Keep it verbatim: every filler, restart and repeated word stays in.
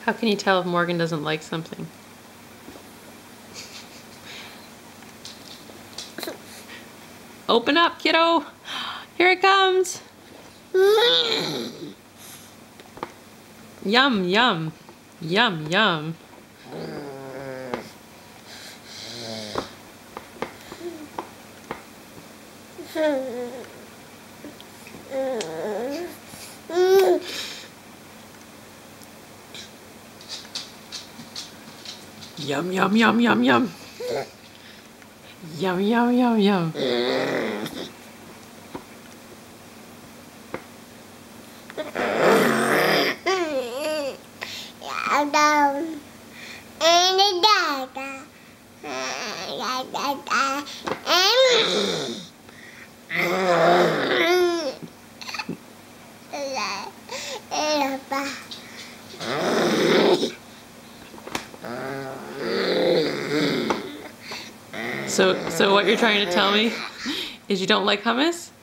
How can you tell if Morgan doesn't like something? Open up, kiddo! Here it comes! Yum, yum. Yum, yum. Yum, yum, yum, yum, yum. Yum, yum, yum, yum. So, so what you're trying to tell me is you don't like hummus?